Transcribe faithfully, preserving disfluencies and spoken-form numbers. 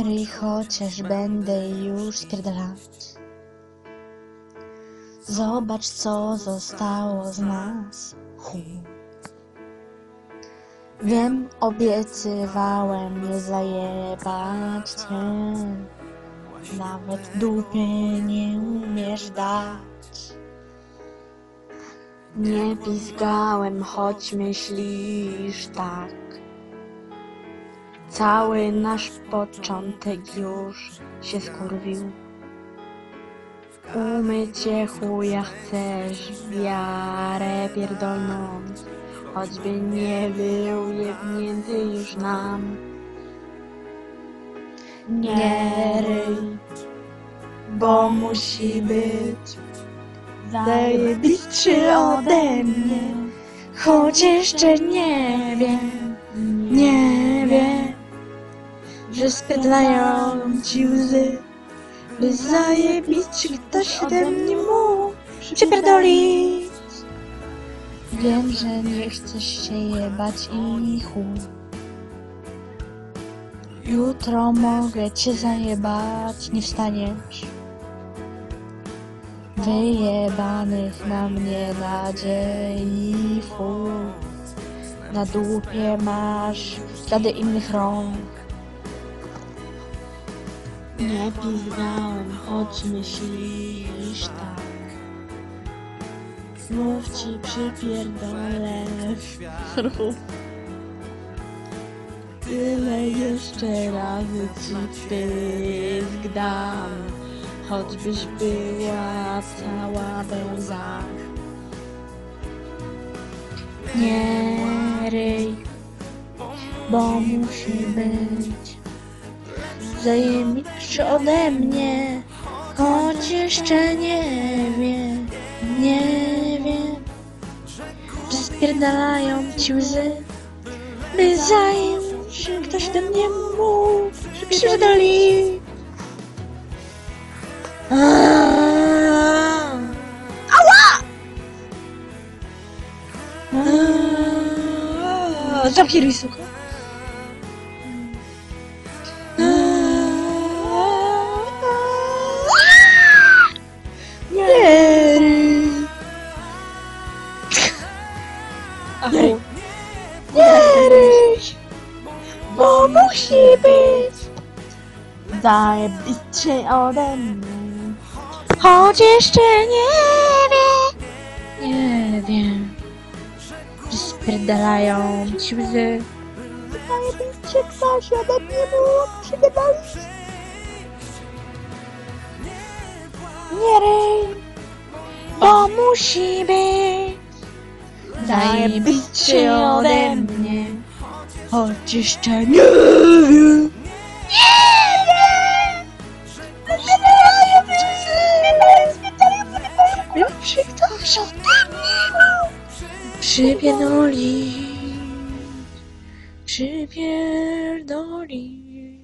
ryj, chociaż będę już spierdalać. Zobacz, co zostało z nas. Hu. Wiem, obiecywałem nie zajebać cię. Nawet dupy nie umiesz dać. Nie pizgałem, choć myślisz tak. Cały nasz początek już się skurwił. Umycie chuja chcesz, wiarę pierdolnąc, choćby nie był jebnięty już nam. Nie ryj, bo musi być zajebistszy ode mnie, choć jeszcze nie wiem, nie wiem, że spierdlają ci łzy, by zajebić ktoś ode mnie mógł przypierdolić. Wiem, że nie chcesz się jebać i chuj. Jutro mogę cię zajebać, nie wstaniesz. Wyjebanych na mnie nadziei fuj. Na dupie masz ślady innych rąk. Nie pizgałem, choć myślisz tak. Znów ci przypierdolę. Tyle jeszcze razy ci pysk dam, choćbyś była cała we łzach. Nie ryj, bo musi być zajemniczy ode mnie, choć jeszcze nie wiem, nie wiem, że spierdalają ci łzy, by zająć się ktoś do mnie mógł przypierdolić. Ała! Zamknij ryj, suko. Nie ryj. Nie ryj, bo musi być zajebiście ode mnie, choć jeszcze nie wiem, nie wiem, że spierdalają ci łzy. Zajebiście ktoś ode mnie mógł przypierdolić. Nie ryj, bo musi być zajebiście ode mnie, choć jeszcze nie wiem, nie wiem, zapierdalają mi łzy, by ktoś ode mnie mógł przypierdolić, przypierdolić.